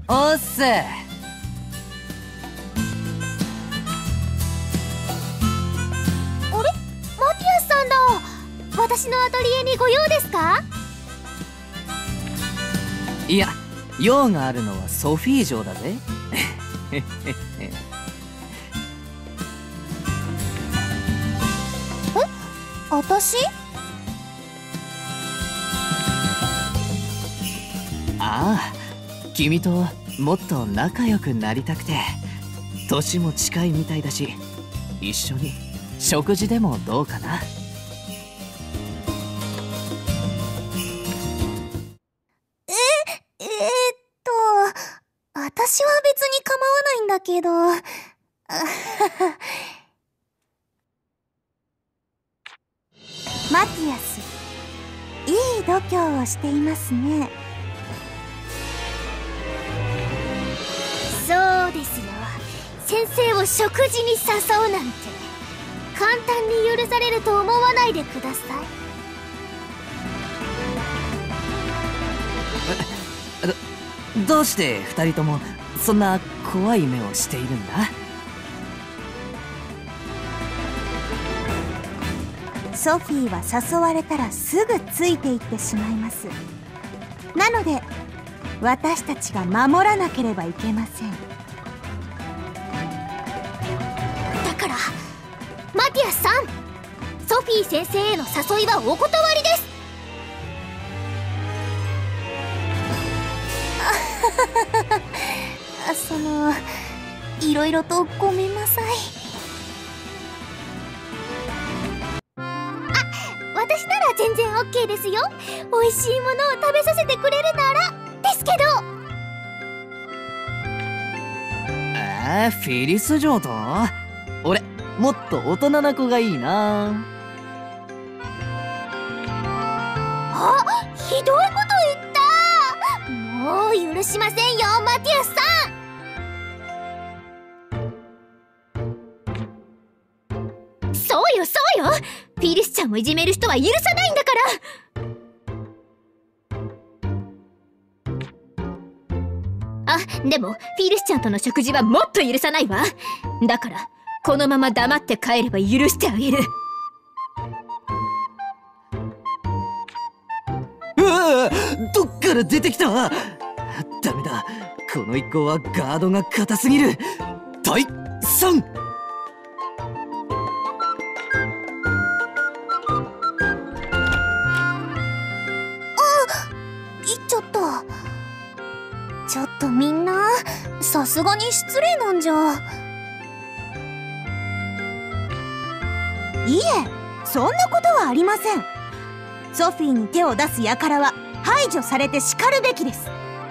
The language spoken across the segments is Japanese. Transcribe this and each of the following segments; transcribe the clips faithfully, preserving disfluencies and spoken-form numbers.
おっす。 私のアトリエにご用ですか？ いや、用があるのはソフィー城だぜ。 え、私？ ああ、君ともっと仲良くなりたくて。年も近いみたいだし、一緒に食事でもどうかな。 私は別に構わないんだけど。マティアス、いい度胸をしていますね。そうですよ。先生を食事に誘うなんて簡単に許されると思わないでください。 どうして二人ともそんな怖い目をしているんだ？ ソフィーは誘われたらすぐついていってしまいます。なので私たちが守らなければいけません。だからマティアスさん、ソフィー先生への誘いはお断りです。その、いろいろとごめんなさい。あ、私なら全然 オーケー ですよ。美味しいものを食べさせてくれるならですけど。 えー、フィリス城と？俺もっと大人な子がいいな。 あ、ひどいこと言った。もう許しませんよ、マティアスさん。そうよそうよ、フィリスちゃんをいじめる人は許さないんだから。あ、でもフィリスちゃんとの食事はもっと許さないわ。だからこのまま黙って帰れば許してあげる。 うわ、どっから出てきた？ダメだ、この一行はガードが硬すぎる。退散。 ちょっとみんな、さすがに失礼なんじゃ。いえ、そんなことはありません。ソフィーに手を出す輩は排除されてしかるべきです。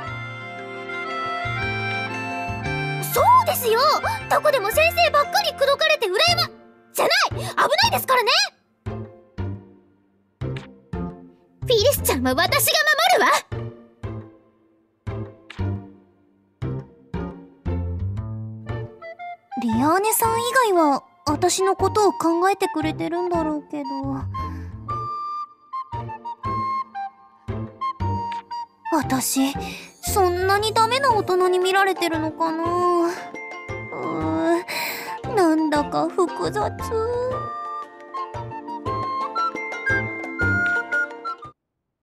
そうですよ。どこでも先生ばっかり口説かれて羨まじゃない、危ないですからね。フィリスちゃんは私が守るわ。リアーネさん以外は私のことを考えてくれてるんだろうけど。私、そんなにダメな大人に見られてるのかな。うーん、なんだか複雑。